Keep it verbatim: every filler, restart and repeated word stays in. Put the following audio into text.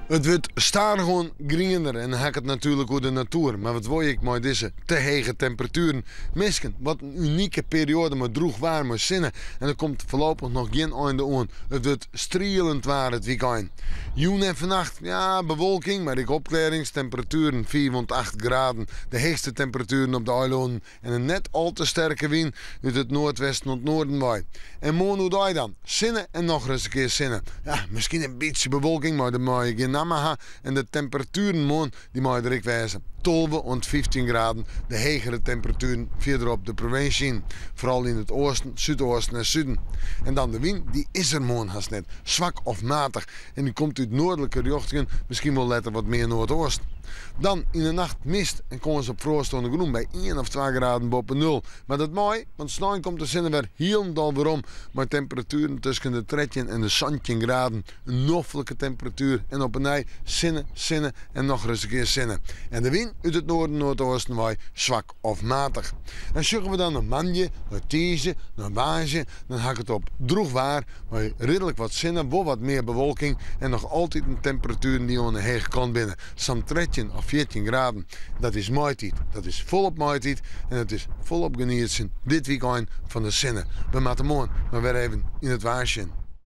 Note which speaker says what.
Speaker 1: Het wordt staan gewoon griener en dan heb ik het natuurlijk over de natuur. Maar wat wil ik met deze te hoge temperaturen? Misschien wat een unieke periode met droeg warme zinnen. En er komt voorlopig nog geen einde aan. Het wordt strielend waar het weekend. Joen en vannacht, ja, bewolking, maar ik opklaringstemperaturen vier tot acht graden. De hoogste temperaturen op de eilanden. En een net al te sterke wind uit het noordwesten tot noorden waait. En morgen hoe doe je dan? Zinnen en nog eens een keer zinnen. Ja, misschien een beetje bewolking, maar dan moet je geen Namaha en de temperaturen morgen die moet je er wijzen. twaalf tot vijftien graden, de hogere temperaturen verderop de provincie. Vooral in het oosten, zuidoosten en zuiden. En dan de wind, die is er morgen haast net. Zwak of matig. En die komt uit noordelijke richtingen, misschien wel letter wat meer noordoost. Dan in de nacht mist en komen ze op voorstaande groen bij één of twee graden boven nul. Maar dat mooi, want snel komt de zinnen weer helemaal weer om. Maar temperaturen tussen de dertien en de zestien graden. Een noffelijke temperatuur. En op een nij zinnen, zinnen en nog eens een keer zinnen. En de wind uit het noorden noordoosten waait zwak of matig. En zoeken we dan een mandje, een tiesje, een waasje, dan hak het op droeg waar, maar redelijk wat zinnen, wel wat meer bewolking en nog altijd een temperatuur die aan de hege kant binnen. Zo'n dertien of veertien graden. Dat is mooitijd. Dat is volop mooitijd en het is volop genieten dit weekend van de zinnen. We maken morgen maar weer even in het waasje.